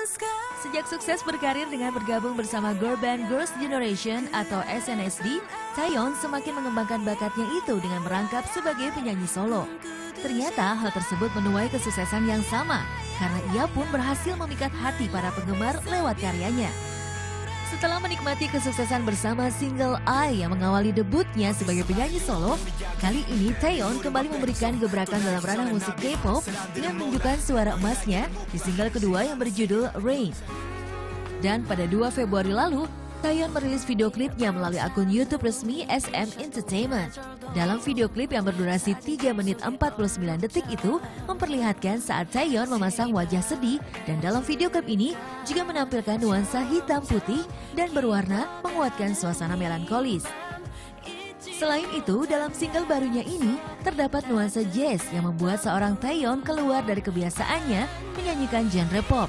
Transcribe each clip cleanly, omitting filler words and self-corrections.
Sejak sukses berkarir dengan bergabung bersama girl band Girls' Generation atau SNSD, Taeyeon semakin mengembangkan bakatnya itu dengan merangkap sebagai penyanyi solo. Ternyata hal tersebut menuai kesuksesan yang sama, karena ia pun berhasil memikat hati para penggemar lewat karyanya. Setelah menikmati kesuksesan bersama single I yang mengawali debutnya sebagai penyanyi solo, kali ini Taeyeon kembali memberikan gebrakan dalam ranah musik K-pop dengan menunjukkan suara emasnya di single kedua yang berjudul Rain. Dan pada 2 Februari lalu, Taeyeon merilis video klipnya melalui akun YouTube resmi SM Entertainment. Dalam video klip yang berdurasi 3 menit 49 detik itu memperlihatkan saat Taeyeon memasang wajah sedih, dan dalam video klip ini juga menampilkan nuansa hitam putih dan berwarna menguatkan suasana melankolis. Selain itu, dalam single barunya ini terdapat nuansa jazz yang membuat seorang Taeyeon keluar dari kebiasaannya menyanyikan genre pop.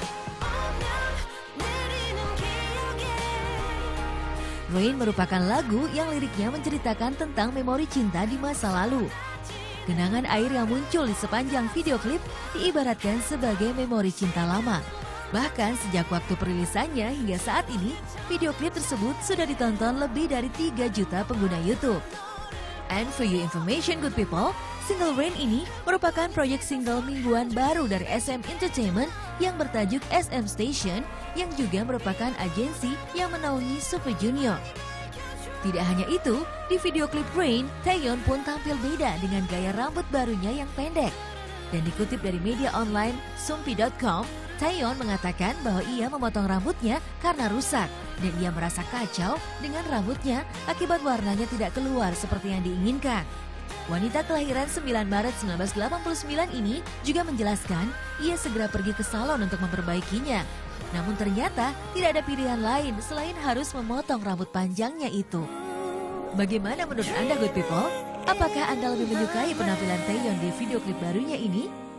Rain merupakan lagu yang liriknya menceritakan tentang memori cinta di masa lalu. Genangan air yang muncul di sepanjang video klip diibaratkan sebagai memori cinta lama. Bahkan sejak waktu perilisannya hingga saat ini, video klip tersebut sudah ditonton lebih dari 3 juta pengguna YouTube. And for your information, good people, single Rain ini merupakan proyek single mingguan baru dari SM Entertainment yang bertajuk SM Station, yang juga merupakan agensi yang menaungi Super Junior. Tidak hanya itu, di video klip Rain, Taeyeon pun tampil beda dengan gaya rambut barunya yang pendek. Dan dikutip dari media online Sumpi.com, Taeyeon mengatakan bahwa ia memotong rambutnya karena rusak, dan ia merasa kacau dengan rambutnya akibat warnanya tidak keluar seperti yang diinginkan. Wanita kelahiran 9 Maret 1989 ini juga menjelaskan ia segera pergi ke salon untuk memperbaikinya. Namun ternyata tidak ada pilihan lain selain harus memotong rambut panjangnya itu. Bagaimana menurut Anda, good people? Apakah Anda lebih menyukai penampilan Taeyeon di video klip barunya ini?